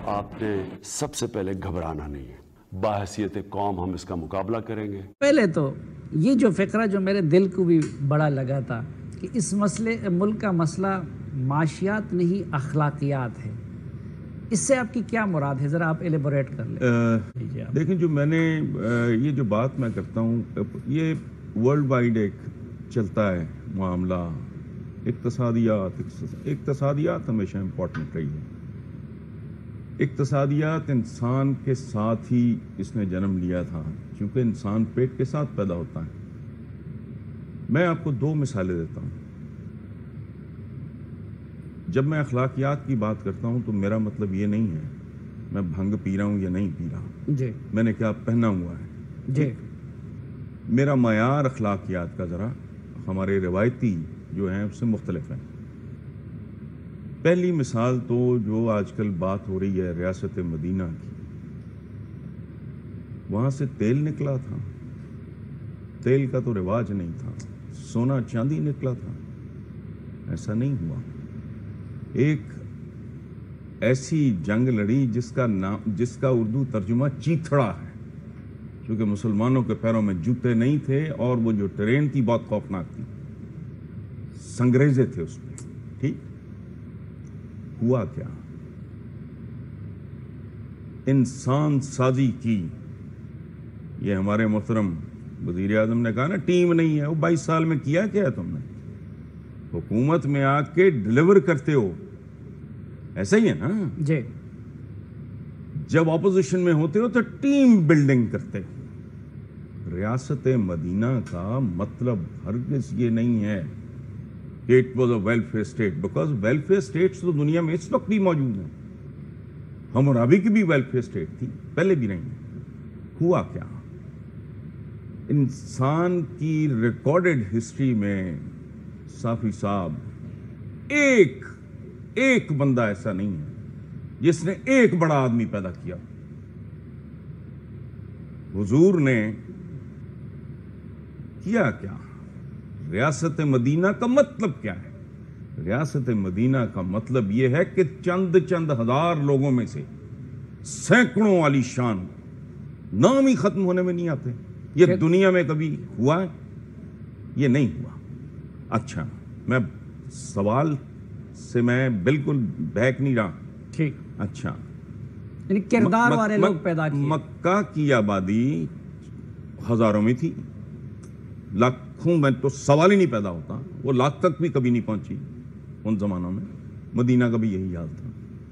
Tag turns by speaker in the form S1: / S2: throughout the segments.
S1: آپ نے سب سے پہلے گھبرانا نہیں ہے. باحثیت قوم ہم اس کا مقابلہ کریں گے.
S2: پہلے تو یہ جو فقرہ جو میرے دل کو بھی بڑا لگا تھا کہ اس ملک کا مسئلہ معاشیات نہیں اخلاقیات ہے، اس سے آپ کی کیا مراد ہے؟ ذرا آپ ایلیبوریٹ کر لیں.
S3: دیکھیں، جو میں نے یہ جو بات میں کرتا ہوں، یہ ورلڈ وائڈ ایک چلتا ہے معاملہ. اقتصادیات ہمیشہ امپورٹنٹ رہی ہے. اقتصادیات انسان کے ساتھ ہی اس نے جنم لیا تھا، کیونکہ انسان پیٹ کے ساتھ پیدا ہوتا ہے. میں آپ کو 2 مثالیں دیتا ہوں. جب میں اخلاقیات کی بات کرتا ہوں تو میرا مطلب یہ نہیں ہے میں بھنگ پی رہا ہوں یا نہیں پی رہا،
S2: جی
S3: میں نے کیا پہنا ہوا ہے.
S2: جی
S3: میرا معیار اخلاقیات کا ذرا ہمارے روایتی جو ہیں اس سے مختلف ہیں. پہلی مثال تو جو آج کل بات ہو رہی ہے ریاست مدینہ کی، وہاں سے تیل نکلا تھا. تیل کا تو رواج نہیں تھا، سونا چاندی نکلا تھا. ایسا نہیں ہوا. ایک ایسی جنگ لڑی جس کا اردو ترجمہ چیتھڑا ہے، کیونکہ مسلمانوں کے پیروں میں جوتے نہیں تھے اور وہ جو ٹرین تھی بہت خوفناک تھی، سنگریزے تھے اس میں. ٹھیک ہوا کیا؟ انسان سازی کی. یہ ہمارے محترم وزیر اعظم نے کہا نا ٹیم نہیں ہے. وہ 22 سال میں کیا کیا ہے تم نے؟ حکومت میں آ کے ڈیلیور کرتے ہو. ایسا ہی ہے نا؟
S2: جی.
S3: جب اپوزیشن میں ہوتے ہو تو ٹیم بلڈنگ کرتے ہو. ریاست مدینہ کا مطلب ہرگز یہ نہیں ہے کہ it was a welfare state, because welfare states تو دنیا میں اس وقت بھی موجود ہیں. حمورابی کی بھی ویلفیئر اسٹیٹ تھی، پہلے بھی نہیں. ہوا کیا؟ انسان کی ریکارڈڈ ہسٹری میں صافی صاحب ایک بندہ ایسا نہیں ہے جس نے ایک بڑا آدمی پیدا کیا. حضور نے کیا کیا؟ ریاست مدینہ کا مطلب کیا ہے؟ ریاست مدینہ کا مطلب یہ ہے کہ چند ہزار لوگوں میں سے سینکڑوں عالی شان نام ہی ختم ہونے میں نہیں آتے. یہ دنیا میں کبھی ہوا ہے؟ یہ نہیں ہوا. اچھا، میں سوال سے میں بالکل بہک نہیں رہا.
S2: ٹھیک.
S3: اچھا،
S2: یعنی کردار والے لوگ پیدا کیے.
S3: مکہ کی آبادی ہزاروں میں تھی، لاکھوں میں تو سوال ہی نہیں پیدا ہوتا. وہ لاکھ تک بھی کبھی نہیں پہنچی ان زمانوں میں. مدینہ کا بھی یہی حال تھا.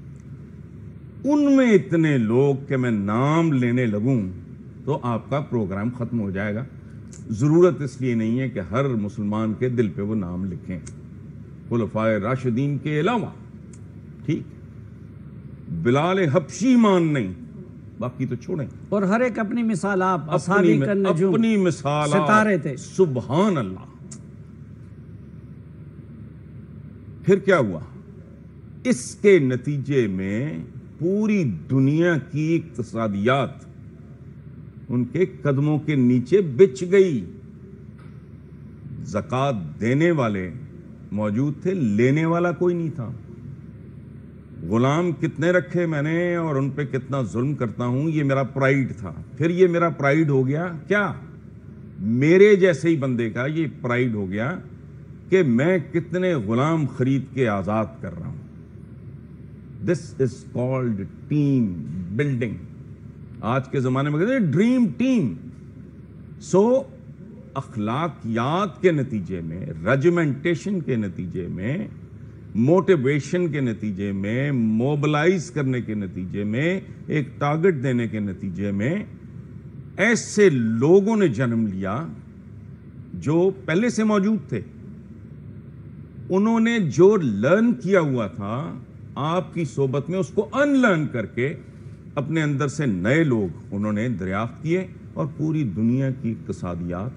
S3: ان میں اتنے لوگ کہ میں نام لینے لگوں تو آپ کا پروگرام ختم ہو جائے گا. ضرورت اس لیے نہیں ہے کہ ہر مسلمان کے دل پہ وہ نام لکھیں، خلفائے راشدین کے علاوہ. ٹھیک، بلال حبشی مان نہیں، باقی تو چھوڑیں.
S2: اور ہر ایک اپنی مثال، آپ اصحابی کا نجوم،
S3: اپنی مثال
S2: ستارے تھے.
S3: سبحان اللہ. پھر کیا ہوا؟ اس کے نتیجے میں پوری دنیا کی اقتصادیات ان کے قدموں کے نیچے بچھ گئی. زکوٰۃ دینے والے موجود تھے، لینے والا کوئی نہیں تھا. غلام کتنے رکھے میں نے اور ان پہ کتنا ظلم کرتا ہوں، یہ میرا پرائیڈ تھا. پھر یہ میرا پرائیڈ ہو گیا کیا؟ میرے جیسے ہی بندے کا یہ پرائیڈ ہو گیا کہ میں کتنے غلام خرید کے آزاد کر رہا ہوں. This is called team building. آج کے زمانے میں کہتے ہیں ڈریم ٹیم. سو اخلاقیات کے نتیجے میں، رجمنٹیشن کے نتیجے میں، موٹیویشن کے نتیجے میں، موبلائز کرنے کے نتیجے میں، ایک ٹارگٹ دینے کے نتیجے میں ایسے لوگوں نے جنم لیا جو پہلے سے موجود تھے. انہوں نے جو لرن کیا ہوا تھا آپ کی صحبت میں، اس کو ان لرن کر کے اپنے اندر سے نئے لوگ انہوں نے دریافت کیے، اور پوری دنیا کی اقتصادیات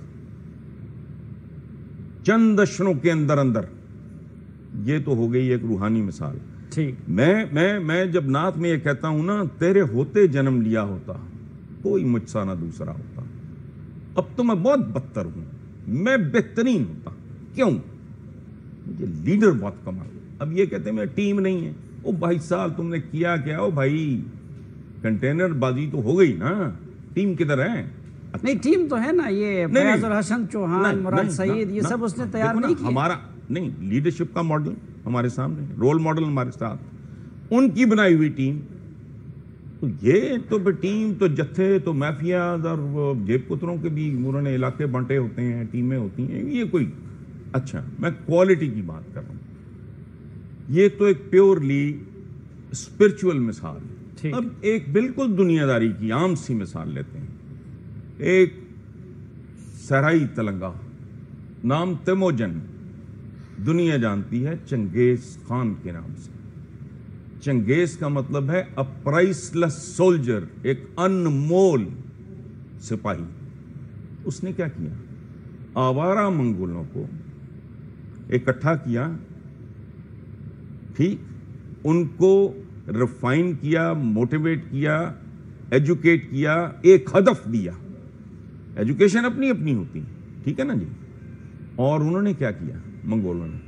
S3: چند اشروں کے اندر. یہ تو ہو گئی ایک روحانی مثال.
S2: ٹھیک.
S3: میں جب نعت میں یہ کہتا ہوں نا، تیرے ہوتے جنم لیا ہوتا کوئی مجھ سا نہ دوسرا ہوتا. اب تو میں بہت بدتر ہوں، میں بہترین ہوتا. کیوں؟ مجھے لیڈر بہت کم آ. اب یہ کہتے ہیں میں ٹیم نہیں ہے. او بھائی صاحب تم نے کیا کیا؟ او بھائی کنٹینر بازی تو ہو گئی نا، ٹیم کدھر ہے؟
S2: نہیں ٹیم تو ہے نا، یہ فیاض الحسن چوہان، مراد سعید، یہ سب اس نے تیار نہیں کیا.
S3: ہمارا نہیں، لیڈرشپ کا ماڈل ہمارے سامنے، رول ماڈل ہمارے ساتھ، ان کی بنائی ہوئی ٹیم. تو یہ تو ٹیم تو جتھے تو مافیاز اور جیب کتروں کے بھی انہوں نے علاقے بانٹے ہوتے ہیں، ٹیمیں ہوتی ہیں، یہ کوئی اچھا. میں کوالٹی کی بات کر رہا ہوں. یہ تو ایک پیورلی اسپرچول مثال. اب ایک بالکل دنیا داری کی عام سی مثال لیتے ہیں. ایک صحرائی تلنگا نام تیموجن، دنیا جانتی ہے چنگیز خان کے نام سے. چنگیز کا مطلب ہے اے پرائس لیس سولجر، ایک انمول سپاہی. اس نے کیا کیا؟ آوارہ منگولوں کو اکٹھا کیا، ٹھیک، ان کو ریفائن کیا، موٹیویٹ کیا، ایجوکیٹ کیا، ایک ہدف دیا. ایجوکیشن اپنی اپنی ہوتی ہے، ٹھیک ہے نا جی. اور انہوں نے کیا کیا؟ منگولوں نے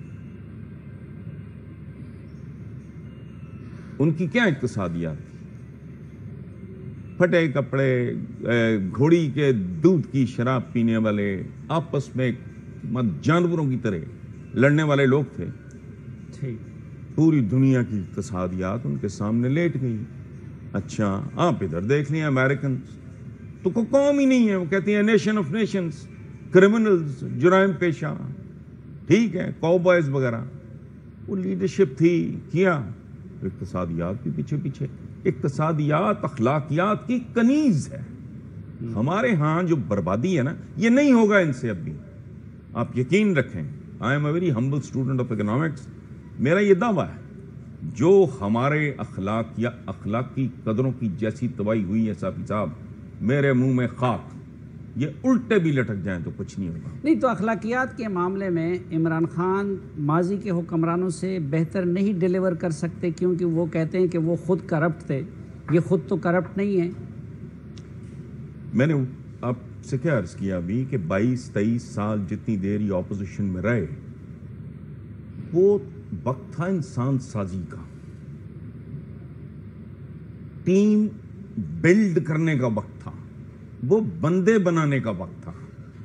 S3: ان کی کیا اقتصادیات تھی؟ پھٹے کپڑے، گھوڑی کے دودھ کی شراب پینے والے، آپس میں جانوروں کی طرح لڑنے والے لوگ تھے. پوری دنیا کی اقتصادیات ان کے سامنے لیٹ گئی. اچھا آپ ادھر دیکھ لیں، امریکنز تو کوئی قوم ہی نہیں ہے، وہ کہتے ہیں نیشن آف نیشنز، کرمنلز، جرائم پیشہ، ٹھیک ہے، کاؤ بوائز وغیرہ. وہ لیڈرشپ تھی، کیا اقتصادیات بھی پیچھے پیچھے. اقتصادیات اخلاقیات کی کنیز ہے. ہمارے ہاں جو بربادی ہے نا، یہ نہیں ہوگا ان سے اب بھی، آپ یقین رکھیں. I am a very humble student of economics. میرا یہ دعویٰ ہے جو ہمارے اخلاقی قدروں کی جیسی تباہی ہوئی ہے صاحب، میرے منہ میں خاک. یہ الٹے بھی لٹک جائیں تو کچھ نہیں ہوگا.
S2: نہیں تو اخلاقیات کے معاملے میں عمران خان ماضی کے حکمرانوں سے بہتر نہیں ڈیلیور کر سکتے، کیونکہ وہ کہتے ہیں کہ وہ خود کرپٹ تھے. یہ خود تو کرپٹ نہیں ہے.
S3: میں نے آپ سے کیا عرض کیا ابھی کہ 22-23 سال جتنی دیر یہ اپوزیشن میں رہے، وہ وقت تھا انسان سازی کا، ٹیم بلڈ کرنے کا وقت تھا، وہ بندے بنانے کا وقت تھا.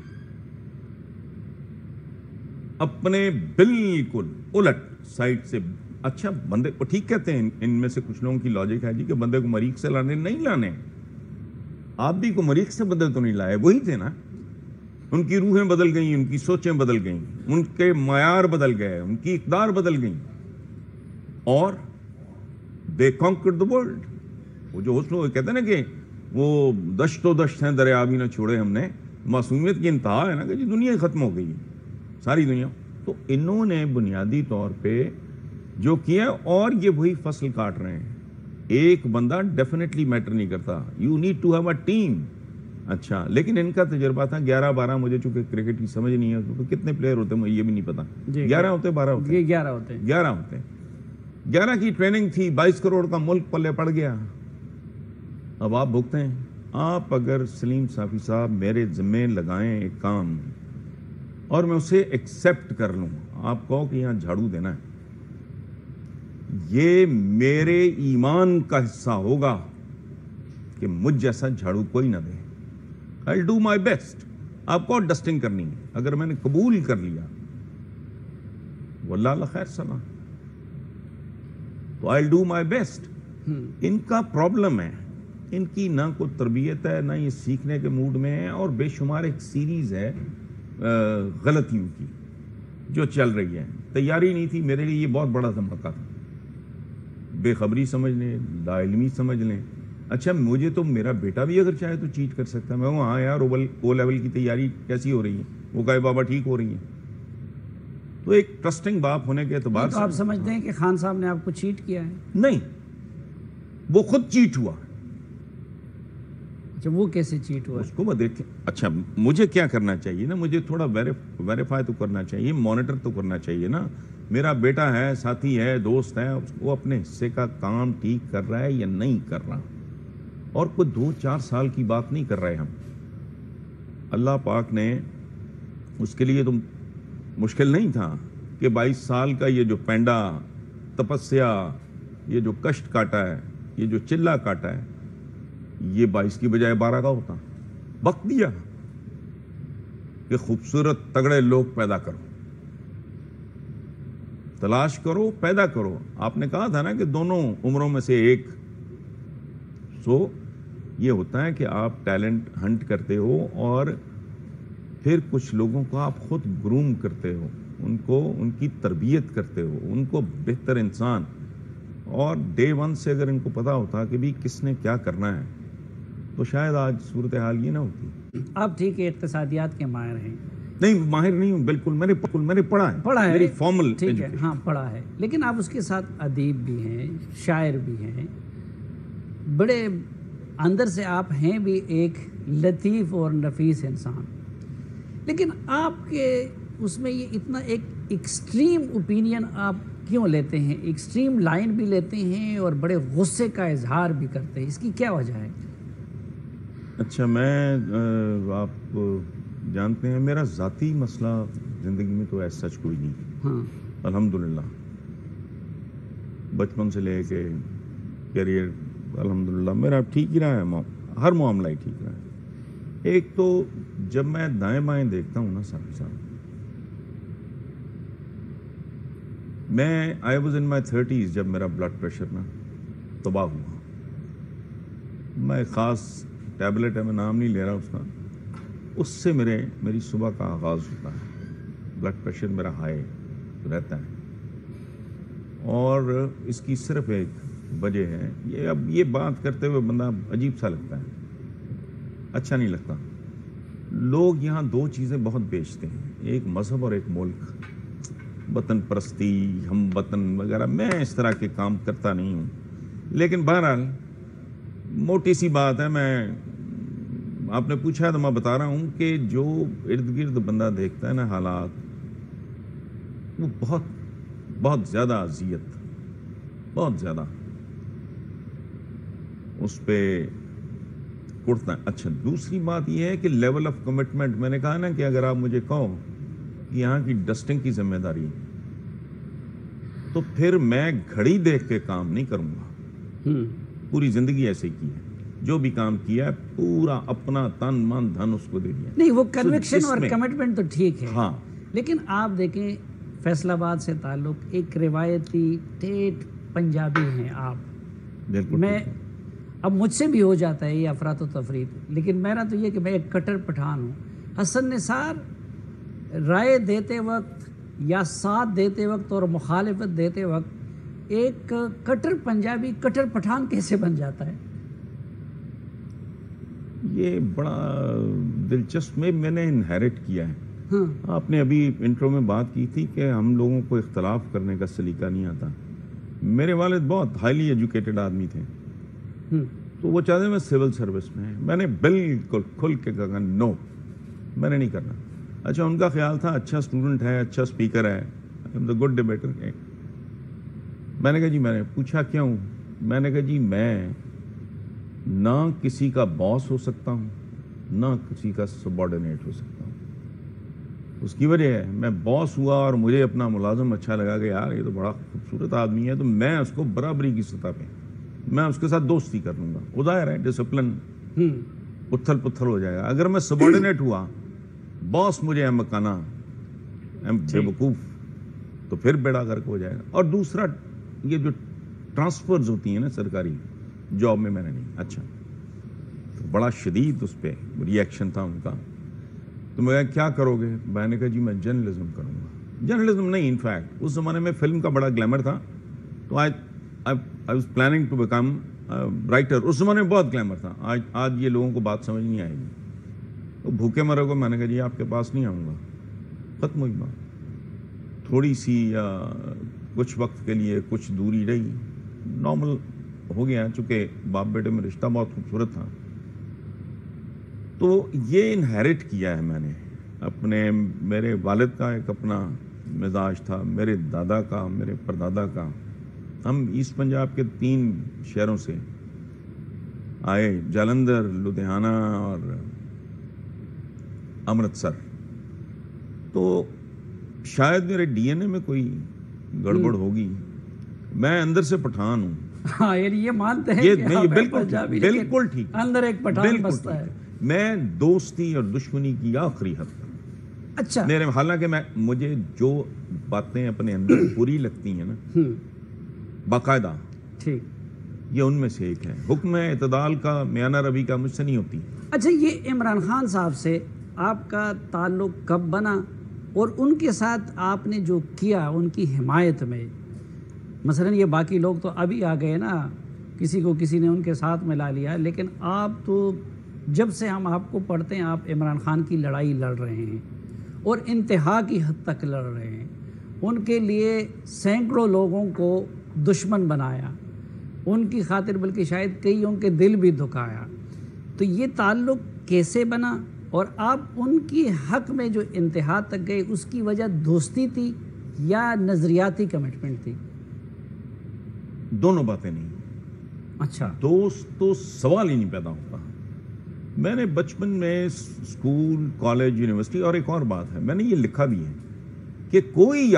S3: اپنے بالکل الٹ سائڈ سے. اچھا بندے کو ٹھیک کہتے ہیں، ان میں سے کچھ لوگوں کی لاجک ہے جی کہ بندے کو مریخ سے لانے نہیں لانے. آپ بھی کو مریخ سے بدل تو نہیں لائے، وہی تھے نا. ان کی روحیں بدل گئیں، ان کی سوچیں بدل گئیں، ان کے معیار بدل گئے، ان کی اقدار بدل گئیں، اور they conquered the world. وہ جو حسن کہتے ہیں نا کہ وہ دشت و دشت ہیں دریا بھی نہ چھوڑے ہم نے. معصومیت کی انتہا ہے نا کہ جی دنیا ختم ہو گئی، ساری دنیا. تو انہوں نے بنیادی طور پہ جو کیا، اور یہ وہی فصل کاٹ رہے ہیں. ایک بندہ ڈیفینیٹلی میٹر نہیں کرتا، you need to have a team. اچھا لیکن ان کا تجربہ تھا 11-12، مجھے چونکہ کرکٹ کی سمجھ نہیں ہے کیونکہ کتنے پلیئر ہوتے ہیں مجھے یہ بھی نہیں پتا. 11 ہوتے، 12 ہوتے،
S2: یہ 11 ہوتے ہیں.
S3: 11 ہوتے ہیں. 11 کی ٹریننگ تھی، 22 کروڑ کا ملک پلے پڑ گیا. اب آپ بھگتے ہیں. آپ اگر سلیم صافی صاحب میرے ذمہ لگائیں ایک کام اور میں اسے ایکسیپٹ کر لوں، آپ کہو کہ یہاں جھاڑو دینا ہے، یہ میرے ایمان کا حصہ ہوگا کہ مجھ جیسا جھاڑو کوئی نہ دے. I'll do my best. آپ کو ڈسٹنگ کرنی ہے، اگر میں نے قبول کر لیا واللہ اللہ خیر سلام، تو I'll do my best. ان کا پرابلم ہے، ان کی نہ کوئی تربیت ہے، نہ یہ سیکھنے کے موڈ میں ہے، اور بے شمار ایک سیریز ہے غلطیوں کی جو چل رہی ہے. تیاری نہیں تھی. میرے لیے یہ بہت بڑا دھماکہ تھا. بے خبری سمجھ لیں، لا علمی سمجھ لیں. اچھا مجھے تو میرا بیٹا بھی اگر چاہے تو چیٹ کر سکتا ہے. میں ہاں یار او لیول کی تیاری کیسی ہو رہی ہے؟ وہ کہے بابا ٹھیک ہو رہی ہے. تو ایک ٹرسٹنگ باپ ہونے کے اعتبار سے
S2: آپ سمجھتے ہیں کہ خان صاحب نے آپ کو چیٹ کیا ہے؟
S3: نہیں، وہ خود چیٹ ہوا.
S2: اچھا وہ کیسے چیٹ ہوا؟
S3: اس کو وہ دیکھیں. اچھا مجھے کیا کرنا چاہیے نا، مجھے تھوڑا ویریفائی تو کرنا چاہیے، مانیٹر تو کرنا چاہیے نا. میرا بیٹا ہے، ساتھی ہے، دوست ہے، وہ اپنے حصے کا کام ٹھیک کر رہا ہے یا نہیں کر رہا. اور کوئی 2-4 سال کی بات نہیں کر رہے ہم. اللہ پاک نے اس کے لیے تو مشکل نہیں تھا کہ 22 سال کا یہ جو پینڈا تپسیا یہ جو کشٹ کاٹا ہے، یہ جو چلہ کاٹا ہے، یہ 22 کی بجائے 12 کا ہوتا. وقت دیا کہ خوبصورت تگڑے لوگ پیدا کرو، تلاش کرو، پیدا کرو. آپ نے کہا تھا نا کہ دونوں عمروں میں سے ایک. سو یہ ہوتا ہے کہ آپ ٹیلنٹ ہنٹ کرتے ہو اور پھر کچھ لوگوں کو آپ خود گروم کرتے ہو، ان کی تربیت کرتے ہو، ان کو بہتر انسان. اور ڈے ون سے اگر ان کو پتا ہوتا کہ بھی کس نے کیا کرنا ہے تو شاید آج صورتحال یہ نہ ہوتی.
S2: آپ ٹھیک ہے اقتصادیات کے ماہر ہیں.
S3: نہیں، ماہر نہیں ہوں بالکل، میں نے پڑھا ہے میری فارمل
S2: ٹھیک ہے، ہاں پڑھا ہے، لیکن آپ اس کے ساتھ ادیب بھی ہیں، شاعر بھی ہیں، بڑے اندر سے آپ ہیں بھی ایک لطیف اور نفیس انسان. لیکن آپ کے اس میں یہ اتنا ایک ایکسٹریم اوپینین آپ کیوں لیتے ہیں؟ ایکسٹریم لائن بھی لیتے ہیں اور بڑے غصے کا اظہار بھی کرتے ہیں، اس کی کیا وجہ ہے؟
S3: اچھا، میں آپ جانتے ہیں میرا ذاتی مسئلہ زندگی میں تو ایسا سچ کوئی نہیں.
S2: ہاں،
S3: الحمدللہ بچپن سے لے کے کیریئر الحمدللہ میرا ٹھیک ہی رہا ہے، ہر معاملہ ہی ٹھیک رہا ہے. ایک تو جب میں دائیں بائیں دیکھتا ہوں نا صاحب، میں I was in my 30s جب میرا بلڈ پریشر نا تباہ ہوا. میں خاص ٹیبلٹ ہے، میں نام نہیں لے رہا اس کا، اس سے میری صبح کا آغاز ہوتا ہے. بلڈ پریشر میرا ہائی رہتا ہے اور اس کی صرف ایک وجہ ہے یہ. اب یہ بات کرتے ہوئے بندہ عجیب سا لگتا ہے، اچھا نہیں لگتا. لوگ یہاں دو چیزیں بہت بیچتے ہیں، ایک مذہب اور ایک ملک. وطن پرستی، ہم وطن وغیرہ، میں اس طرح کے کام کرتا نہیں ہوں. لیکن بہرحال موٹی سی بات ہے، میں آپ نے پوچھا تو میں بتا رہا ہوں کہ جو ارد گرد بندہ دیکھتا ہے نا حالات، وہ بہت بہت زیادہ اذیت، بہت زیادہ اس پہ اٹھتا ہے. اچھا، دوسری بات یہ ہے کہ لیول آف کمٹمنٹ. میں نے کہا نا کہ اگر آپ مجھے کہو کہ یہاں کی ڈسٹنگ کی ذمہ داری تو پھر میں گھڑی دیکھ کے کام نہیں کروں گا. پوری زندگی ایسے ہی کی ہے، جو بھی کام کیا ہے پورا اپنا تن من دھن اس کو دے دیا.
S2: نہیں، وہ کنوکشن اور کمٹمنٹ تو ٹھیک ہے،
S3: ہاں،
S2: لیکن آپ دیکھیں فیصل آباد سے تعلق، ایک روایتی ٹھیٹ پنجابی ہیں آپ.
S3: بالکل.
S2: میں اب مجھ سے بھی ہو جاتا ہے یہ افراد و تفرید، لیکن میرا تو یہ کہ میں ایک کٹر پٹھان ہوں. حسن نثار رائے دیتے وقت یا ساتھ دیتے وقت اور مخالفت دیتے وقت ایک کٹر پنجابی کٹر پٹھان کیسے بن جاتا ہے؟
S3: یہ بڑا دلچسپ میں نے انہیرٹ کیا ہے.
S2: ہاں،
S3: آپ نے ابھی انٹرو میں بات کی تھی کہ ہم لوگوں کو اختلاف کرنے کا سلیقہ نہیں آتا. میرے والد بہت ہائیلی ایجوکیٹڈ آدمی تھے، تو وہ چاہتے میں سول سروس میں. میں نے بالکل کھل کے کہا نو، میں نے نہیں کرنا. اچھا، ان کا خیال تھا اچھا اسٹوڈنٹ ہے، اچھا اسپیکر ہے، گڈ ڈیبیٹر. میں نے کہا جی، میں نے پوچھا کیوں؟ میں نے کہا جی میں نہ کسی کا باس ہو سکتا ہوں، نہ کسی کا سبارڈینیٹ ہو سکتا ہوں. اس کی وجہ ہے میں باس ہوا اور مجھے اپنا ملازم اچھا لگا کہ یار یہ تو بڑا خوبصورت آدمی ہے، تو میں اس کو برابری کی سطح پہ میں اس کے ساتھ دوستی کر لوں گا. ظاہر ہے ڈسپلن اتھل پتھل ہو جائے گا. اگر میں سبارڈینیٹ ہوا، باس مجھے احمقانہ بے وقوف، تو پھر بیڑا غرق ہو جائے گا. اور دوسرا یہ جو ٹرانسفرز ہوتی ہیں نا سرکاری جاب میں نے نہیں. اچھا، تو بڑا شدید اس پہ ری ایکشن تھا ان کا. تو میں کیا کرو گے؟ میں نے کہا جی میں جرنلزم کروں گا. جرنلزم نہیں، انفیکٹ اس زمانے میں فلم کا بڑا گلیمر تھا، تو I was planning to become writer. اس زمانے میں بہت گلیمر تھا. آج یہ لوگوں کو بات سمجھ نہیں آئے گی. تو بھوکے مرے کو میں نے کہا جی آپ کے پاس نہیں آؤں گا. ختم ہوئی بات. تھوڑی سی کچھ وقت کے لیے کچھ دوری رہی، نارمل ہو گیا، چونکہ باپ بیٹے میں رشتہ بہت خوبصورت تھا. تو یہ انہیرٹ کیا ہے میں نے اپنے. میرے والد کا ایک اپنا مزاج تھا، میرے دادا کا، میرے پردادا کا. ہم ایسٹ پنجاب کے 3 شہروں سے آئے، جالندھر، لدھیانہ اور امرتسر. تو شاید میرے ڈی این اے میں کوئی گڑبڑ ہوگی میں اندر سے پٹھان ہوں.
S2: ہاں یعنی یہ مانتے ہیں
S3: یہ
S2: کہ
S3: نہیں،
S2: آپ
S3: یہ
S2: ہیں
S3: بالکل
S2: پنجابی،
S3: ٹھیک،
S2: لیکن
S3: بالکل ٹھیک،
S2: اندر ایک پٹھان
S3: بالکل
S2: بستا ہے.
S3: ٹھیک. میں دوستی اور دشمنی کی آخری حد تک
S2: اچھا.
S3: میرے، حالانکہ مجھے جو باتیں اپنے اندر پوری لگتی ہیں نا باقاعدہ،
S2: ٹھیک.
S3: یہ ان میں سے ایک ہے. حکم اعتدال کا، میانہ روی کا مجھ سے نہیں ہوتی.
S2: اچھا، یہ عمران خان صاحب سے آپ کا تعلق کب بنا، اور ان کے ساتھ آپ نے جو کیا ان کی حمایت میں، مثلا یہ باقی لوگ تو ابھی آ گئے نا، کسی کو کسی نے ان کے ساتھ ملا لیا، لیکن آپ تو جب سے ہم آپ کو پڑھتے ہیں آپ عمران خان کی لڑائی لڑ رہے ہیں اور انتہا کی حد تک لڑ رہے ہیں. ان کے لیے سینکڑوں لوگوں کو دشمن بنایا، ان کی خاطر بلکہ شاید کئیوں کے دل بھی دکھایا. تو یہ تعلق کیسے بنا، اور آپ ان کی حق میں جو انتہا تک گئے اس کی وجہ دوستی تھی یا نظریاتی کمٹمنٹ تھی؟
S3: دونوں باتیں نہیں.
S2: اچھا.
S3: دوست تو سوال ہی نہیں پیدا ہوتا. میں نے بچپن میں اسکول، کالج، یونیورسٹی، اور ایک اور بات ہے میں نے یہ لکھا بھی ہے کہ کوئی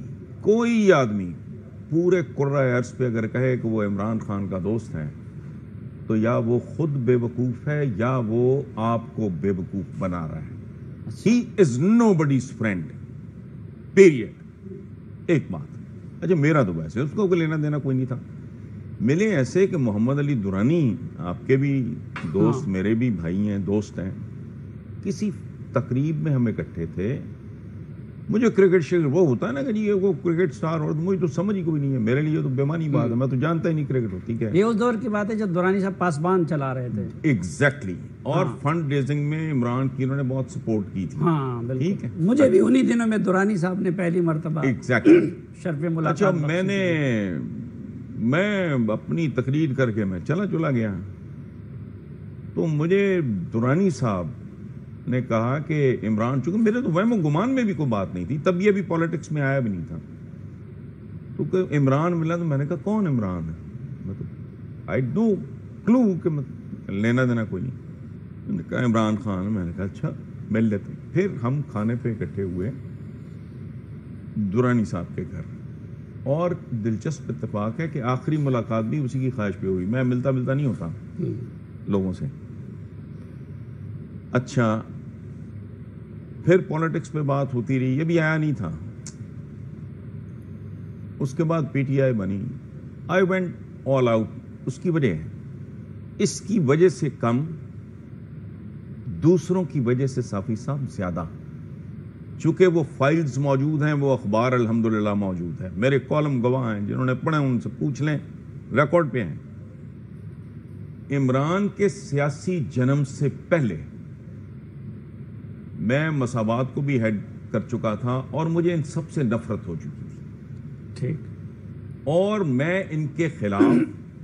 S3: آدمی پورے کرۂ ارض پہ اگر کہے کہ وہ عمران خان کا دوست ہے تو یا وہ خود بے وقوف ہے یا وہ آپ کو بے وقوف بنا رہا ہے. He is nobody's friend, period. ایک بات. اچھا، میرا تو ویسے اس کو لینا دینا کوئی نہیں تھا. ملے ایسے کہ محمد علی درانی، آپ کے بھی دوست، میرے بھی بھائی ہیں، دوست ہیں. کسی تقریب میں ہم اکٹھے تھے. مجھے کرکٹ وہ ہوتا ہے نا کہ جی وہ کرکٹ سٹار، اور مجھے تو سمجھ ہی کوئی نہیں ہے. میرے لیے تو بیمانی بات ہے، میں تو جانتا ہی نہیں کرکٹ ہوتی کیا ہے.
S2: یہ اس دور کی بات ہے جب دورانی صاحب پاسبان چلا رہے تھے.
S3: ایگزیکٹلی. اور فنڈ ریزنگ میں عمران کی انہوں نے بہت سپورٹ کی تھی.
S2: ہاں بالکل.
S3: ٹھیک ہے.
S2: مجھے بھی انہی دنوں میں دورانی صاحب نے پہلی مرتبہ
S3: ایگزیکٹلی
S2: شرف ملاقات.
S3: اچھا، میں اپنی تقریر کر کے میں چلا گیا تو مجھے دورانی صاحب نے کہا کہ عمران، چونکہ میرے تو وہم و گمان میں بھی کوئی بات نہیں تھی، تب یہ بھی پالیٹکس میں آیا بھی نہیں تھا، تو کہ عمران ملا. تو میں نے کہا کون عمران ہے؟ مطلب آئی نو کلو کہ لینا دینا کوئی نہیں. میں نے کہا عمران خان. میں نے کہا اچھا مل لیتے. پھر ہم کھانے پہ اکٹھے ہوئے دورانی صاحب کے گھر، اور دلچسپ اتفاق ہے کہ آخری ملاقات بھی اسی کی خواہش پہ ہوئی. میں ملتا نہیں ہوتا لوگوں سے. اچھا، پھر پولیٹکس پہ بات ہوتی رہی، یہ بھی آیا نہیں تھا. اس کے بعد پی ٹی آئی بنی. I went all out. اس کی وجہ ہے، اس کی وجہ سے کم، دوسروں کی وجہ سے صافی صاحب زیادہ. چونکہ وہ فائلز موجود ہیں، وہ اخبار الحمدللہ موجود ہے، میرے کالم گواہ ہیں، جنہوں نے پڑھے ان سے پوچھ لیں، ریکارڈ پہ ہیں. عمران کے سیاسی جنم سے پہلے میں مساوات کو بھی ہیڈ کر چکا تھا اور مجھے ان سب سے نفرت ہو چکی تھی.
S2: ٹھیک.
S3: اور میں ان کے خلاف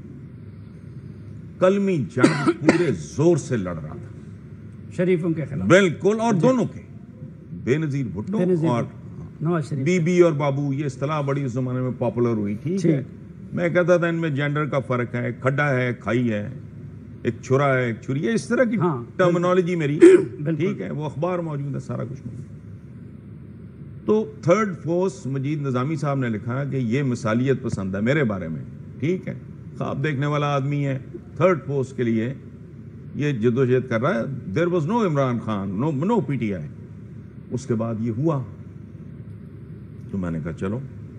S3: کلمی جنگ پورے زور سے لڑ رہا تھا.
S2: شریفوں کے خلاف
S3: بالکل. اور دونوں کے، بے نظیر بھٹو اور
S2: نواز شریف.
S3: بی بی اور بابو، یہ اصطلاح بڑی اس زمانے میں پاپولر ہوئی. ٹھیک ہے. میں کہتا تھا ان میں جینڈر کا فرق ہے، کھڈا ہے، کھائی ہے، ایک چھرا ہے، ایک چھری ہے، اس طرح کی ٹرمنالوجی میری. ٹھیک ہے. وہ اخبار موجود ہے، سارا کچھ موجود. تو تھرڈ فورس مجید نظامی صاحب نے لکھا کہ یہ مثالیت پسند ہے میرے بارے میں. ٹھیک ہے. خواب دیکھنے والا آدمی ہے، تھرڈ فورس کے لیے یہ جدوجہد کر رہا ہے. There was no Imran Khan, no P T I. اس کے بعد یہ ہوا تو میں نے کہا چلو،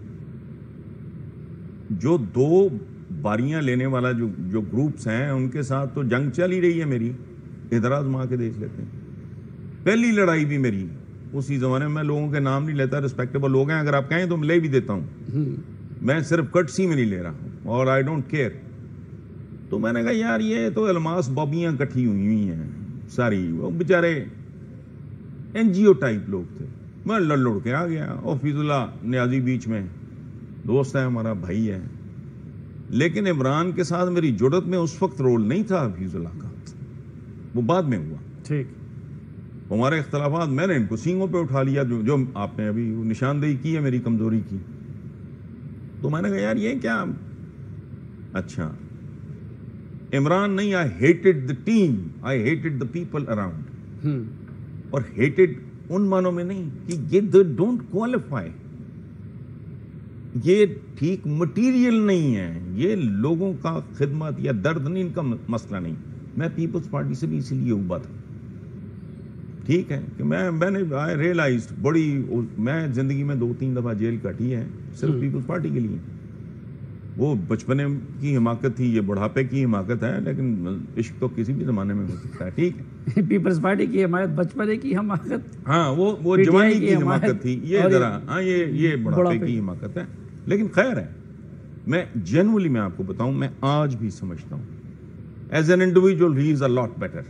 S3: جو دو باریاں لینے والا جو گروپس ہیں ان کے ساتھ تو جنگ چل ہی رہی ہے میری. ادھر آزما کے دیکھ لیتے ہیں. پہلی لڑائی بھی میری اسی زمانے میں لوگوں کے نام نہیں لیتا، ریسپیکٹیبل لوگ ہیں، اگر آپ کہیں تو میں لے بھی دیتا ہوں. میں صرف کٹسی میں نہیں لے رہا ہوں اور آئی ڈونٹ کیئر. تو میں نے کہا یار یہ تو الماس بابیاں کٹھی ہوئی ہیں ساری. وہ بیچارے این جی او ٹائپ لوگ تھے. میں لڑ کے آ گیا. حفیظ اللہ نیازی بیچ میں دوست ہے ہمارا، بھائی ہے. لیکن عمران کے ساتھ میری جڑت میں اس وقت رول نہیں تھا حفیظ اللہ کا، وہ بعد میں ہوا.
S2: ٹھیک.
S3: ہمارے اختلافات میں نے ان کو سینگوں پہ اٹھا لیا، جو آپ نے ابھی نشاندہی کی ہے میری کمزوری کی. تو میں نے کہا یار یہ کیا. اچھا، عمران نہیں، I hated the team, I hated the people around. اور ہیٹڈ ان معنوں میں نہیں کہ یہ ڈونٹ کوالیفائی. یہ ٹھیک مٹیریل نہیں ہے، یہ لوگوں کا خدمت یا درد نہیں، ان کا مسئلہ نہیں. میں پیپلز پارٹی سے بھی اسی لیے ہوا تھا. ٹھیک ہے کہ میں نے ریئلائزڈ بڑی، میں زندگی میں 2-3 دفعہ جیل کاٹی ہے صرف پیپلز پارٹی کے لیے. وہ بچپنے کی حماقت تھی، یہ بڑھاپے کی حماقت ہے، لیکن عشق تو کسی بھی زمانے میں ہو سکتا ہے. ٹھیک ہے،
S2: پیپلز پارٹی کی حمایت بچپنے کی حماقت،
S3: ہاں وہ جوانی کی حماقت تھی، یہ ذرا ہاں یہ بڑھاپے کی حماقت ہے. لیکن خیر ہے، میں جنرلی میں آپ کو بتاؤں، میں آج بھی سمجھتا ہوں as an individual he is a lot better.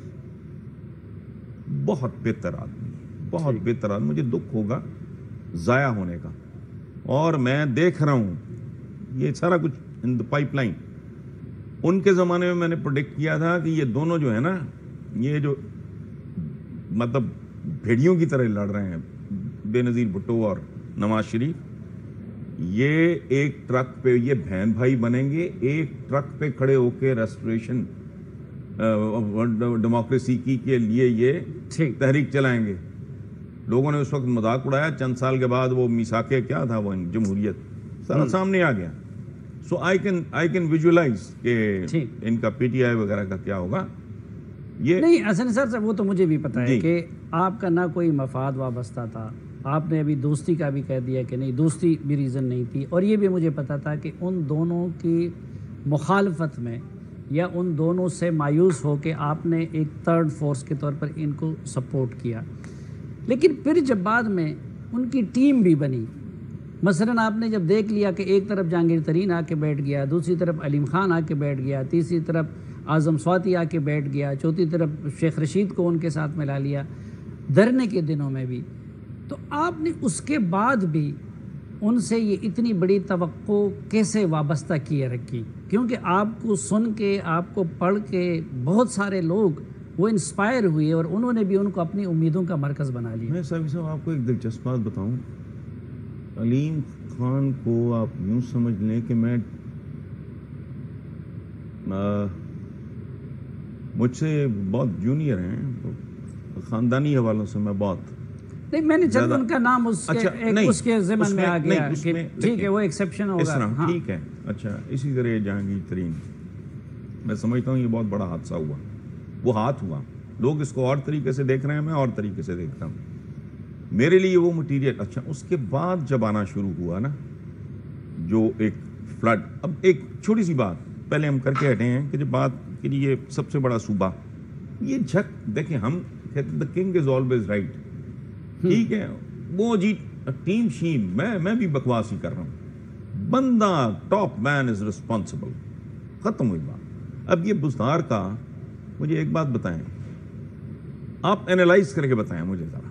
S3: بہت بہتر آدمی، بہت بہتر آدمی. مجھے دکھ ہوگا ضائع ہونے کا، اور میں دیکھ رہا ہوں یہ سارا کچھ ان دا پائپ لائن. ان کے زمانے میں نے پروڈکٹ کیا تھا کہ یہ دونوں جو ہے نا، یہ جو مطلب بھیڑیوں کی طرح لڑ رہے ہیں، بے نظیر بھٹو اور نواز شریف، یہ ایک ٹرک پہ یہ بہن بھائی بنیں گے، ایک ٹرک پہ کھڑے ہو کے ریسٹوریشن ڈیموکریسی کی کے لیے یہ تحریک چلائیں گے. لوگوں نے اس وقت مذاق اڑایا، چند سال کے بعد وہ میثاق کیا تھا، وہ جمہوریت سارا سامنے آ گیا. سو آئی کین ویژولائز کہ ان کا پی ٹی آئی وغیرہ کا کیا ہوگا. یہ
S2: نہیں حسن صاحب، وہ تو مجھے بھی پتا ہے کہ آپ کا نہ کوئی مفاد وابستہ تھا. آپ نے ابھی دوستی کا بھی کہہ دیا کہ نہیں، دوستی بھی ریزن نہیں تھی. اور یہ بھی مجھے پتا تھا کہ ان دونوں کی مخالفت میں یا ان دونوں سے مایوس ہو کے آپ نے ایک تھرڈ فورس کے طور پر ان کو سپورٹ کیا. لیکن پھر جب بعد میں ان کی ٹیم بھی بنی، مثلا آپ نے جب دیکھ لیا کہ ایک طرف جہانگیر ترین آ کے بیٹھ گیا، دوسری طرف علیم خان آ کے بیٹھ گیا، تیسری طرف اعظم سواتی آ کے بیٹھ گیا، چوتھی طرف شیخ رشید کو ان کے ساتھ ملا لیا دھرنے کے دنوں میں بھی، تو آپ نے اس کے بعد بھی ان سے یہ اتنی بڑی توقع کیسے وابستہ کیے رکھی؟ کیونکہ آپ کو سن کے، آپ کو پڑھ کے بہت سارے لوگ وہ انسپائر ہوئے اور انہوں نے بھی ان کو اپنی امیدوں کا مرکز بنا لیا.
S3: میں صاحب آپ کو ایک دلچسپ بات بتاؤں. علیم خان کو آپ یوں سمجھ لیں کہ میں مجھ سے بہت جونیئر ہیں، خاندانی حوالوں سے میں بہت
S2: نہیں، میں نے چند ان کا نام اس کے ضمن میں آ گیا کہ ٹھیک ہے وہ ایکسیپشن ہوگا.
S3: ٹھیک ہے، اچھا. اسی طرح جہانگیر ترین، میں سمجھتا ہوں یہ بہت بڑا حادثہ ہوا. وہ ہاتھ ہوا، لوگ اس کو اور طریقے سے دیکھ رہے ہیں، میں اور طریقے سے دیکھتا ہوں. میرے لیے وہ مٹیریل اچھا. اس کے بعد جب آنا شروع ہوا نا جو ایک فلڈ. اب ایک چھوٹی سی بات پہلے ہم کر کے ہٹے ہیں کہ جب بات کے لیے سب سے بڑا صوبہ یہ جھک دیکھیں، ہم کہتے ہیں the king is always right. ٹھیک ہے، وہ جی ٹیم شین میں بھی بکواس ہی کر رہا ہوں. بندہ ٹاپ مین از ریسپانسبل، ختم ہوئی بات. اب یہ بزدار کا مجھے ایک بات بتائیں، آپ اینالائز کر کے بتائیں مجھے ذرا.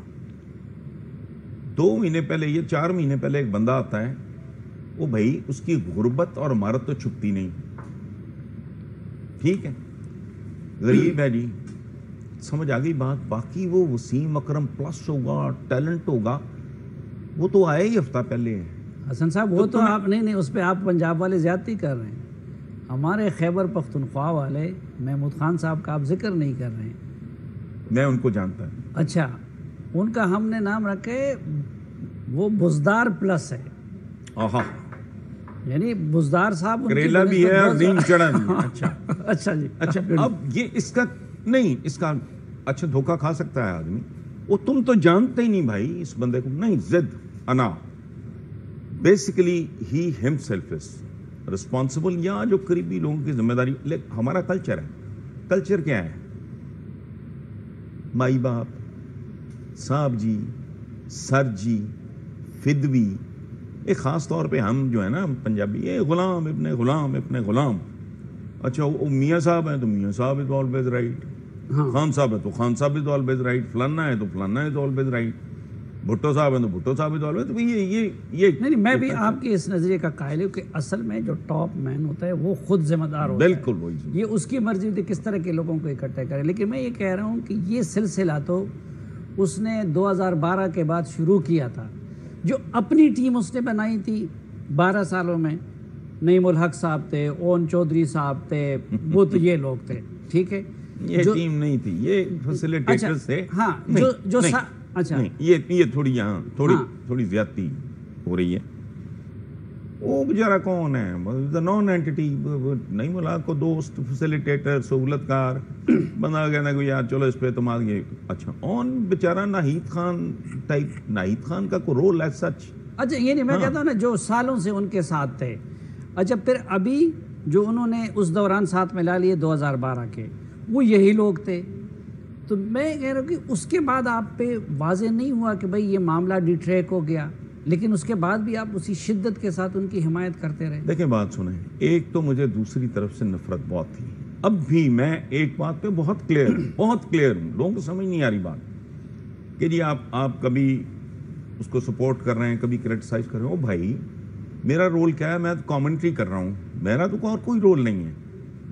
S3: 2 مہینے پہلے، یہ 4 مہینے پہلے ایک بندہ آتا ہے، وہ بھائی اس کی غربت اور عمارت تو چھپتی نہیں. ٹھیک ہے، غریب ہے جی، سمجھ آ گئی بات. باقی وہ وسیم اکرم پلس ہوگا، ٹیلنٹ ہوگا، وہ تو آئے ہی ہفتہ پہلے.
S2: حسن صاحب وہ تو آپ نہیں، اس پہ آپ پنجاب والے زیادتی کر رہے ہیں. ہمارے خیبر پختونخوا والے محمود خان صاحب کا آپ ذکر نہیں کر رہے ہیں.
S3: میں ان کو جانتا ہوں.
S2: اچھا، ان کا ہم نے نام رکھے وہ بزدار پلس ہے.
S3: آہا،
S2: یعنی بزدار صاحب
S3: کریلا بھی ہے اور نیم چڑھا بھی ہے. اچھا
S2: اچھا جی.
S3: اچھا، اب یہ اس کا نہیں، اس کا اچھا دھوکہ کھا سکتا ہے آدمی. وہ تم تو جانتے ہی نہیں بھائی اس بندے کو. نہیں، زد انا basically he himself is responsible, یا جو قریبی لوگوں کی ذمہ داری. ہمارا کلچر ہے. کلچر کیا ہے؟ مائی باپ، صاحب جی، سر جی، فدوی. ایک خاص طور پہ ہم جو ہے نا پنجابی، یہ غلام ابن غلام ابن غلام. اچھا، وہ میاں صاحب ہیں تو میاں صاحب از آلویز رائٹ، خان صاحب ہے تو خان صاحب از آلویز رائٹ، فلانا ہے تو فلانا از آلویز رائٹ، بھٹو صاحب ہیں تو بھٹو صاحب از آلویز. یہ
S2: نہیں، میں بھی آپ کے اس نظریے کا قائل ہوں کہ اصل میں جو ٹاپ مین ہوتا ہے وہ خود ذمہ دار ہوتا ہے.
S3: بالکل وہی،
S2: یہ اس کی مرضی ہوتی ہے کس طرح کے لوگوں کو اکٹھا کرے. لیکن میں یہ کہہ رہا ہوں کہ یہ سلسلہ تو اس نے 2012 کے بعد شروع کیا تھا. جو اپنی ٹیم اس نے بنائی تھی 12 سالوں میں، نعیم الحق صاحب تھے، اون چودھری صاحب تھے، وہ تو یہ لوگ تھے. ٹھیک ہے،
S3: یہ ٹیم نہیں تھی، یہ فیسیلیٹیٹرز تھے.
S2: ہاں، جو اچھا
S3: یہ تھوڑی یہاں تھوڑی زیادتی ہو رہی ہے. وہ بیچارہ کون ہے؟ نان اینٹی، نہیں ملا کو دوست، فیسیلیٹیٹر، سہولت کار بندہ کہنا کہ یار چلو اس پہ اعتماد یہ اچھا اون بیچارہ ناہید خان ٹائپ. ناہید خان کا کوئی رول ایز سچ.
S2: اچھا یہ نہیں میں کہتا ہوں نا جو سالوں سے ان کے ساتھ تھے. اچھا پھر ابھی جو انہوں نے اس دوران ساتھ میں لا لیے 2012 کے، وہ یہی لوگ تھے. تو میں کہہ رہا ہوں کہ اس کے بعد آپ پہ واضح نہیں ہوا کہ بھئی یہ معاملہ ڈیٹریک ہو گیا، لیکن اس کے بعد بھی آپ اسی شدت کے ساتھ ان کی حمایت کرتے رہے؟
S3: دیکھیں بات سنیں، ایک تو مجھے دوسری طرف سے نفرت بہت تھی. اب بھی میں ایک بات پہ بہت کلیئر ہوں، لوگوں کو سمجھ نہیں آ رہی بات کہ جی آپ کبھی اس کو سپورٹ کر رہے ہیں، کبھی کرٹیسائز کر رہے ہیں. او بھائی میرا رول کیا ہے؟ میں کامنٹری کر رہا ہوں، میرا تو اور کوئی رول نہیں ہے.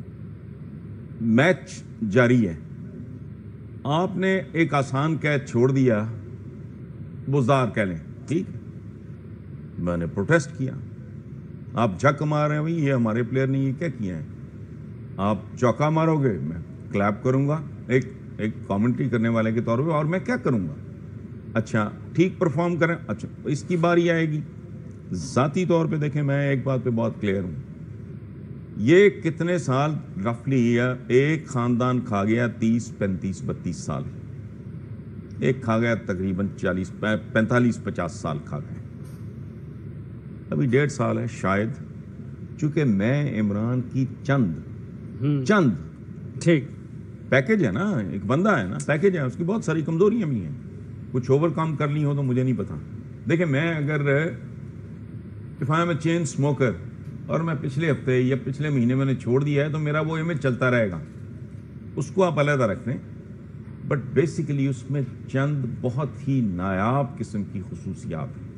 S3: میچ جاری ہے، آپ نے ایک آسان کیچ چھوڑ دیا، بزدار کہہ لیں، ٹھیک ہے، میں نے پروٹیسٹ کیا. آپ جھک مار رہے ہیں، بھائی یہ ہمارے پلیئر نے یہ کیا کیا ہے. آپ چوکا مارو گے، میں کلیپ کروں گا ایک کامنٹری کرنے والے کے طور پہ، اور میں کیا کروں گا. اچھا ٹھیک پرفارم کریں، اچھا اس کی باری آئے گی. ذاتی طور پہ دیکھیں میں ایک بات پہ بہت کلیئر ہوں، یہ کتنے سال رفلی ایک خاندان کھا گیا 30 35 32 سال، ایک کھا گیا تقریباً 40 45 50 سال کھا گئے. ابھی 1.5 سال ہے شاید، چونکہ میں عمران کی چند
S2: ٹھیک
S3: پیکج ہے نا، ایک بندہ ہے نا، پیکج ہے، اس کی بہت ساری کمزوریاں بھی ہیں، کچھ اوور کم کرنی ہو تو مجھے نہیں پتا. دیکھیں میں اگر if I am a chain smoker اور میں پچھلے ہفتے یا پچھلے مہینے میں نے چھوڑ دیا ہے تو میرا وہ امیج چلتا رہے گا، اس کو آپ علیحدہ رکھ لیں. بٹ بیسیکلی اس میں چند بہت ہی نایاب قسم کی خصوصیات ہیں،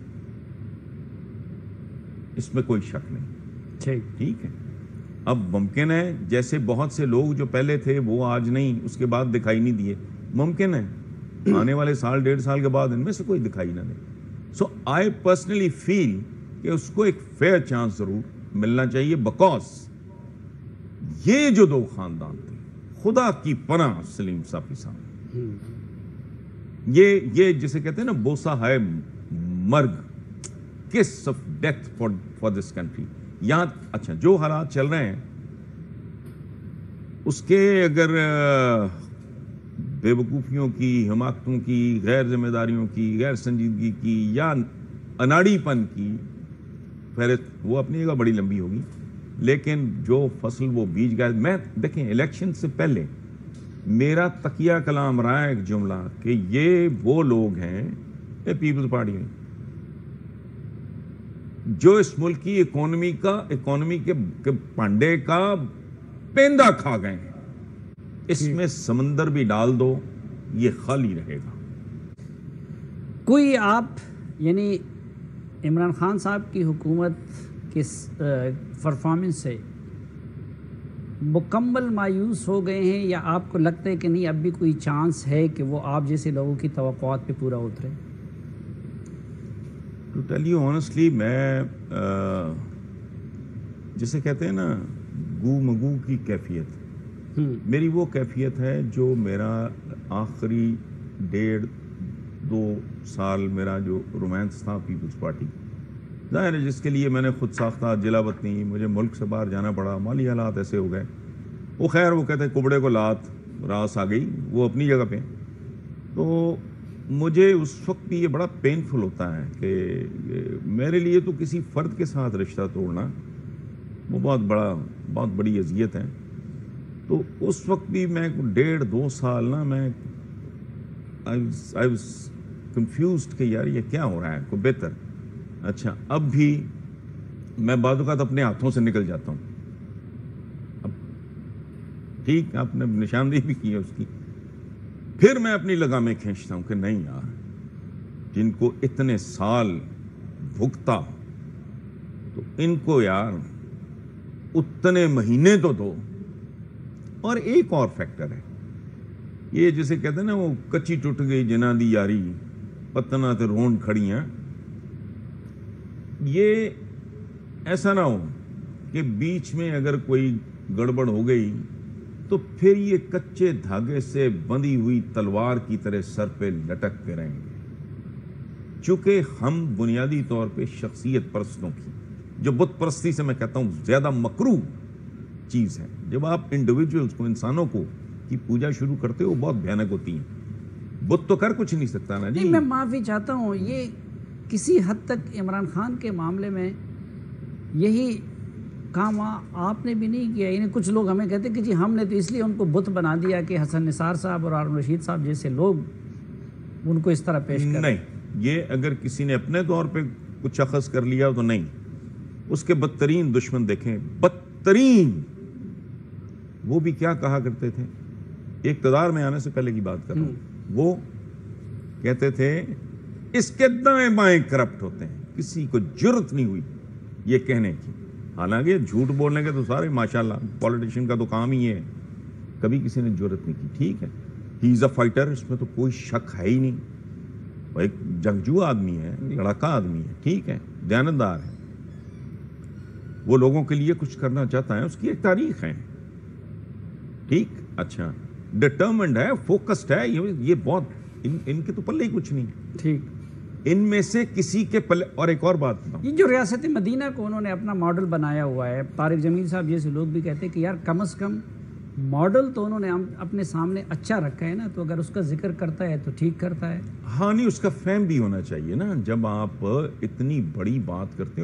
S3: اس میں کوئی شک نہیں. ٹھیک ہے، اب ممکن ہے جیسے بہت سے لوگ جو پہلے تھے وہ آج نہیں، اس کے بعد دکھائی نہیں دیے، ممکن ہے آنے والے سال 1.5 سال کے بعد ان میں سے کوئی دکھائی نہ دے. سو آئی پرسنلی فیل کہ اس کو ایک فیئر چانس ضرور ملنا چاہیے، بیکاز یہ جو دو خاندان تھے، خدا کی پناہ سلیم صافی صاحب، یہ جسے کہتے ہیں نا بوسہ ہے مرگ، kiss of death for this country. یہاں اچھا جو حالات چل رہے ہیں اس کے اگر بے وقوفیوں کی، حماقتوں کی، غیر ذمہ داریوں کی، غیر سنجیدگی کی یا اناڑی پن کی فہرست، وہ اپنی جگہ بڑی لمبی ہوگی. لیکن جو فصل وہ بیج گئے، میں دیکھیں الیکشن سے پہلے میرا تقیہ کلام رہا ہے ایک جملہ کہ یہ وہ لوگ ہیں، یہ پیپلز پارٹی میں، جو اس ملک کی اکانومی کے پانڈے کا پیندہ کھا گئے ہیں. اس میں سمندر بھی ڈال دو یہ خالی رہے گا.
S2: کوئی آپ یعنی عمران خان صاحب کی حکومت کے پرفارمنس سے مکمل مایوس ہو گئے ہیں، یا آپ کو لگتا ہے کہ نہیں اب بھی کوئی چانس ہے کہ وہ آپ جیسے لوگوں کی توقعات پہ پورا اترے؟
S3: ٹو ٹیل یو آنیسٹلی، میں جسے کہتے ہیں نا گو مگو کی کیفیت، میری وہ کیفیت ہے جو میرا آخری 1.5-2 سال میرا جو رومانس تھا پیپلز پارٹی، ظاہر ہے جس کے لیے میں نے خود ساختہ جلا وطنی، مجھے ملک سے باہر جانا پڑا، مالی حالات ایسے ہو گئے، وہ خیر وہ کہتے ہیں کبڑے کو لات راس آ گئی، وہ اپنی جگہ پہ. تو مجھے اس وقت بھی یہ بڑا پینفل ہوتا ہے کہ میرے لیے تو کسی فرد کے ساتھ رشتہ توڑنا وہ بہت بڑی اذیت ہے. تو اس وقت بھی میں 1.5-2 سال نا میں I was confused کہ یار یہ کیا ہو رہا ہے، کوئی بہتر. اچھا اب بھی میں بعض اوقات اپنے ہاتھوں سے نکل جاتا ہوں. اب ٹھیک آپ نے نشاندہی بھی کی ہے اس کی، پھر میں اپنی لگامیں کھینچتا ہوں کہ نہیں یار، جن کو اتنے سال بھگتا تو ان کو یار اتنے مہینے تو دو. اور ایک اور فیکٹر ہے، یہ جسے کہتے ہیں نا وہ کچی ٹوٹ گئی جنہ دی یاری پتنا تے رون کھڑیاں. یہ ایسا نہ ہو کہ بیچ میں اگر کوئی گڑبڑ ہو گئی تو پھر یہ کچے دھاگے سے بندھی ہوئی تلوار کی طرح سر پہ لٹک کے رہیں گے. چونکہ ہم بنیادی طور پہ شخصیت پرستوں کی جو بت پرستی سے میں کہتا ہوں زیادہ مکروہ چیز ہے. جب آپ انڈیویجولز کو، انسانوں کو کی پوجا شروع کرتے ہو بہت بھیانک ہوتی ہیں. بت تو کر کچھ نہیں سکتا نا جی.
S2: نہیں، میں معافی چاہتا ہوں، یہ کسی حد تک عمران خان کے معاملے میں یہی کام آپ نے بھی نہیں کیا. یعنی کچھ لوگ ہمیں کہتے کہ جی ہم نے تو اس لیے ان کو بت بنا دیا کہ حسن نثار صاحب اور ہارون رشید صاحب جیسے لوگ ان کو اس طرح پیش کریں.
S3: نہیں، یہ اگر کسی نے اپنے طور پہ کچھ اخذ کر لیا تو نہیں. اس کے بدترین دشمن دیکھیں، بدترین. وہ بھی کیا کہا کرتے تھے، اقتدار میں آنے سے پہلے کی بات کر رہا ہوں. وہ کہتے تھے اس کے دائیں بائیں کرپٹ ہوتے ہیں. کسی کو جرت نہیں ہوئی یہ کہنے کی. حالانکہ جھوٹ بولنے کے تو سارے ماشاءاللہ پولیٹیشین کا تو کام ہی ہے. کبھی کسی نے جرت نہیں کی. ٹھیک ہے، ہی از اے فائٹر، اس میں تو کوئی شک ہے ہی نہیں. وہ ایک جنگجو آدمی ہے، لڑکا آدمی ہے، ٹھیک ہے، دیانتدار ہے. وہ لوگوں کے لیے کچھ کرنا چاہتا ہے، اس کی ایک تاریخ ہے. ٹھیک، اچھا، ڈٹرمنڈ ہے، فوکسڈ ہے. یہ بہت ان کے تو پلے ہی کچھ نہیں.
S2: ٹھیک،
S3: ان میں سے کسی کے پلے. اور ایک اور بات بتاؤں،
S2: یہ جو ریاست مدینہ کو انہوں نے اپنا ماڈل بنایا ہوا ہے، طارق جمیل صاحب جیسے لوگ بھی کہتے ہیں کہ یار کم از کم ماڈل تو انہوں نے اپنے سامنے اچھا رکھا ہے نا، تو اگر اس کا ذکر کرتا ہے تو ٹھیک کرتا ہے.
S3: ہاں، نہیں، اس کا فہم بھی ہونا چاہیے نا. جب آپ اتنی بڑی بات کرتے ہو،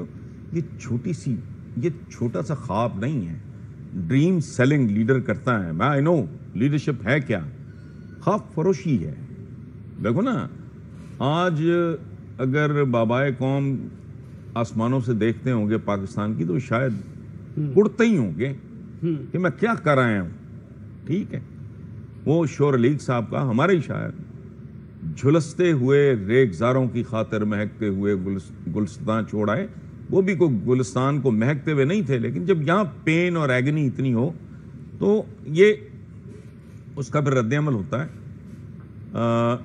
S3: یہ چھوٹا سا خواب نہیں ہے. ڈریم سیلنگ لیڈر کرتا ہے. میں آئی نو لیڈرشپ ہے کیا، خواب فروشی ہے. دیکھو نا، آج اگر بابائے قوم آسمانوں سے دیکھتے ہوں گے پاکستان کی تو شاید اڑتے ہی ہوں گے کہ میں کیا کر آیا ہوں. ٹھیک ہے، وہ شور علیگ صاحب کا، ہمارے ہی شاعر، جھلستے ہوئے ریگزاروں کی خاطر مہکتے ہوئے گلستان چھوڑ آئے. وہ بھی کوئی گلستان کو مہکتے ہوئے نہیں تھے، لیکن جب یہاں پین اور ایگنی اتنی ہو تو یہ اس کا پھر رد عمل ہوتا ہے.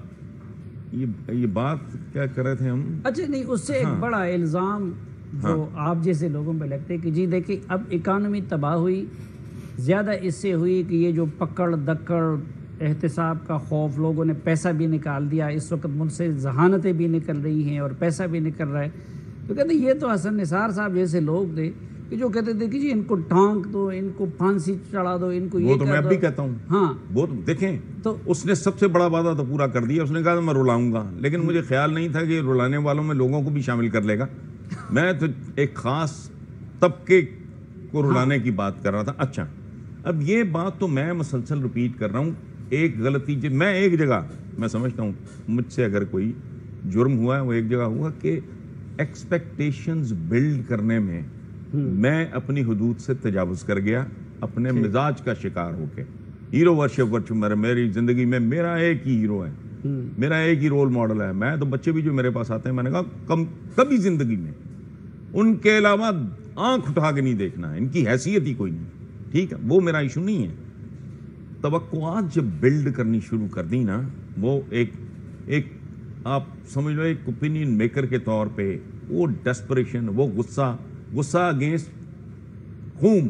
S3: یہ بات کیا کر رہے تھے ہم؟
S2: اچھا، نہیں، اس سے ایک بڑا الزام جو آپ جیسے لوگوں پہ لگتے کہ جی دیکھیں اب اکانومی تباہ ہوئی، زیادہ اس سے ہوئی کہ یہ جو پکڑ دکڑ احتساب کا خوف، لوگوں نے پیسہ بھی نکال دیا. اس وقت ملک سے ذہانتیں بھی نکل رہی ہیں اور پیسہ بھی نکل رہا ہے. تو کہتے ہیں یہ تو حسن نثار صاحب جیسے لوگ تھے کہ جو کہتے تھے کہ جی ان کو ٹانک دو، ان کو پھانسی چڑھا دو، ان کو یہ.
S3: وہ تو میں اب بھی کہتا ہوں.
S2: ہاں،
S3: وہ تو دیکھیں، تو اس نے سب سے بڑا وعدہ تو پورا کر دیا. اس نے کہا میں رلاؤں گا، لیکن مجھے خیال نہیں تھا کہ رلانے والوں میں لوگوں کو بھی شامل کر لے گا. میں تو ایک خاص طبقے کو رلانے کی بات کر رہا تھا. اچھا، اب یہ بات تو میں مسلسل ریپیٹ کر رہا ہوں. ایک غلطی میں ایک جگہ میں سمجھتا ہوں مجھ سے اگر کوئی جرم ہوا ہے وہ ایک جگہ ہوا کہ ایکسپیکٹیشنز بلڈ کرنے میں میں اپنی حدود سے تجاوز کر گیا، اپنے مزاج کا شکار ہو کے. ہیرو ورشپ میری زندگی میں میرا ایک ہی ہیرو ہے، میرا ایک ہی رول ماڈل ہے. میں تو بچے بھی جو میرے پاس آتے ہیں میں نے کہا کبھی زندگی میں ان کے علاوہ آنکھ اٹھا کے نہیں دیکھنا ہے، ان کی حیثیت ہی کوئی نہیں. ٹھیک ہے، وہ میرا ایشو نہیں ہے. توقعات جب بلڈ کرنی شروع کر دی نا، وہ ایک آپ سمجھ لو ایک اوپینین میکر کے طور پہ وہ ڈیسپریشن، وہ غصہ اگینسٹ ہوم،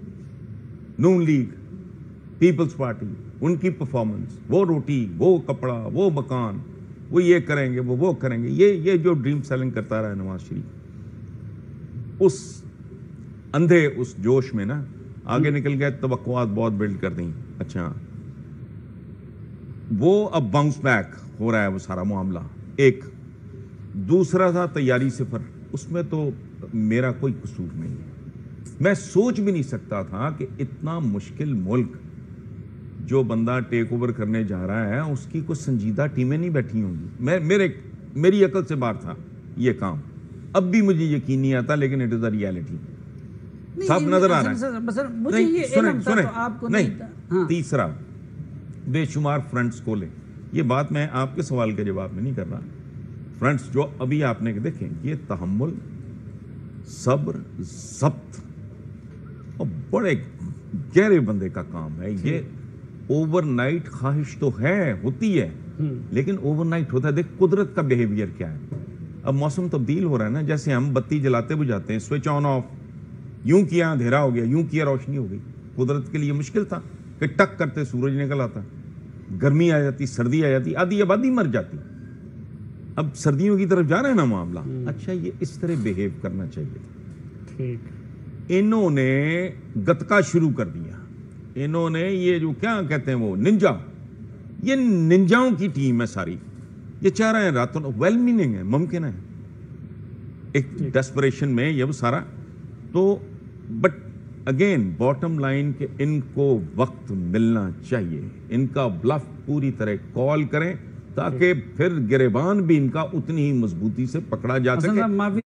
S3: نون لیگ، پیپلز پارٹی، ان کی پرفارمنس، وہ روٹی، وہ کپڑا، وہ مکان، وہ یہ کریں گے، وہ کریں گے. یہ جو ڈریم سیلنگ کرتا رہا ہے نواز شریف، اس اندھے اس جوش میں نا آگے نکل گئے، توقعات بہت بلڈ کر دیں. اچھا، وہ اب باؤنس بیک ہو رہا ہے وہ سارا معاملہ. ایک دوسرا تھا تیاری صفر، اس میں تو میرا کوئی قصور نہیں ہے. میں سوچ بھی نہیں سکتا تھا کہ اتنا مشکل ملک جو بندہ ٹیک اوور کرنے جا رہا ہے اس کی کوئی سنجیدہ ٹیمیں نہیں بیٹھی ہوں گی. میری عقل سے باہر تھا یہ کام. اب بھی مجھے یقین نہیں آتا، لیکن اٹ از اے ریالٹی. سب نظر آ رہا ہے. تیسرا، بے شمار فرنٹس کھولے. یہ بات میں آپ کے سوال کے جواب میں نہیں کر رہا. فرنٹس جو ابھی آپ نے دیکھیں، یہ تحمل، صبر، ضبط اور بڑے گہرے بندے کا کام ہے. یہ اوور نائٹ خواہش تو ہوتی ہے، لیکن اوور نائٹ ہوتا ہے. دیکھ قدرت کا بیہیویئر کیا ہے. اب موسم تبدیل ہو رہا ہے نا، جیسے ہم بتی جلاتے بجھاتے ہیں، سوئچ آن آف، یوں کیا اندھیرا ہو گیا، یوں کیا روشنی ہو گئی. قدرت کے لیے مشکل تھا کہ ٹک کرتے سورج نکل آتا، گرمی آ جاتی، سردی آ جاتی، آدھی آبادی مر جاتی. اب سردیوں کی طرف جا رہے ہیں نا معاملہ. اچھا، یہ اس طرح بیہیو کرنا چاہیے تھا.
S2: ٹھیک،
S3: انہوں نے گتکا شروع کر دیا. انہوں نے یہ جو کیا کہتے ہیں وہ ننجا، یہ ننجاؤں کی ٹیم ہے ساری. یہ چاہ رہے ہیں راتوں ویل میننگ ہے، ممکن ہے ایک ڈیسپریشن میں یہ سارا. تو بٹ اگین باٹم لائن کہ ان کو وقت ملنا چاہیے، ان کا بلف پوری طرح کال کریں تاکہ پھر گریبان بھی ان کا اتنی ہی مضبوطی سے پکڑا جا
S2: حسن
S3: سکے.
S2: صاحب معافی